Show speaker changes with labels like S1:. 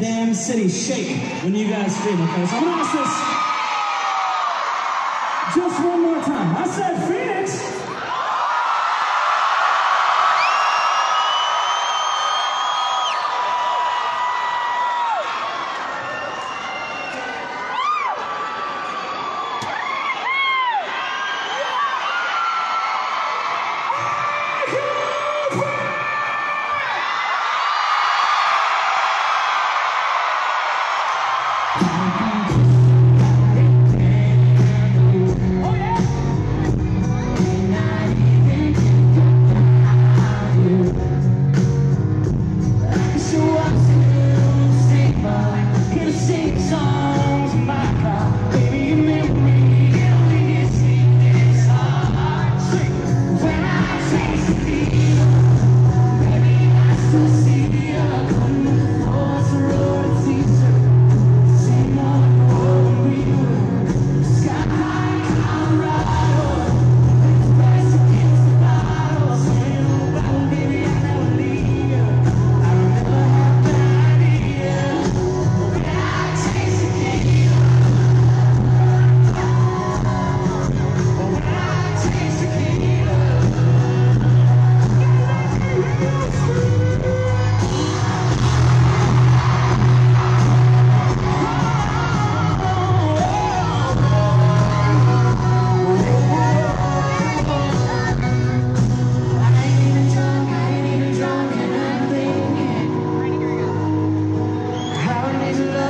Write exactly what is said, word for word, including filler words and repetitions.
S1: damn city shake when you guys feel, okay? So I'm gonna ask this just one more time. I said Phoenix.
S2: How I need to love